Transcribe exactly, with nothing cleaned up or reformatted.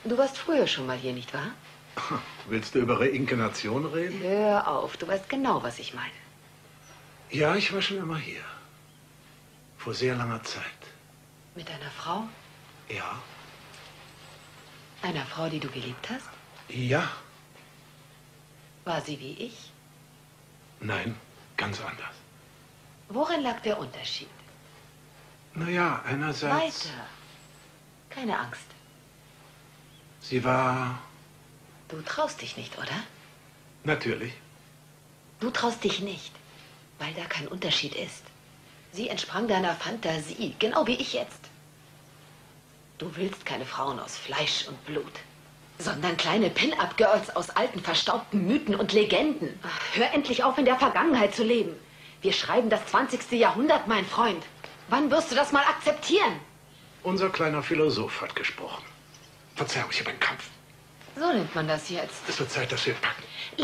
Du warst früher schon mal hier, nicht wahr? Willst du über Reinkarnation reden? Hör auf, du weißt genau, was ich meine. Ja, ich war schon immer hier. Vor sehr langer Zeit. Mit einer Frau? Ja. Einer Frau, die du geliebt hast? Ja. War sie wie ich? Nein, ganz anders. Worin lag der Unterschied? Naja, einerseits... Weiter. Keine Angst. Sie war... Du traust dich nicht, oder? Natürlich. Du traust dich nicht, weil da kein Unterschied ist. Sie entsprang deiner Fantasie, genau wie ich jetzt. Du willst keine Frauen aus Fleisch und Blut, sondern kleine Pin-Up-Girls aus alten, verstaubten Mythen und Legenden. Ach, hör endlich auf, in der Vergangenheit zu leben. Wir schreiben das zwanzigste Jahrhundert, mein Freund. Wann wirst du das mal akzeptieren? Unser kleiner Philosoph hat gesprochen. Verzeihung, ich habe einen Kampf. So nennt man das jetzt. Es wird Zeit, dass wir packen.